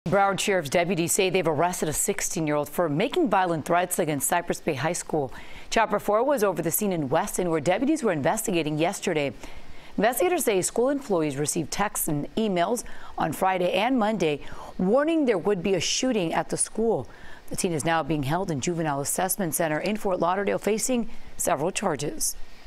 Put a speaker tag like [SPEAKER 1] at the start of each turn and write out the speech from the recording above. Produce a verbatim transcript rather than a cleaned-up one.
[SPEAKER 1] Broward Sheriff's deputies say they've arrested a sixteen-year-old for making violent threats against Cypress Bay High School. Chopper four was over the scene in Weston, where deputies were investigating yesterday. Investigators say school employees received texts and emails on Friday and Monday warning there would be a shooting at the school. The teen is now being held in Juvenile Assessment Center in Fort Lauderdale, facing several charges.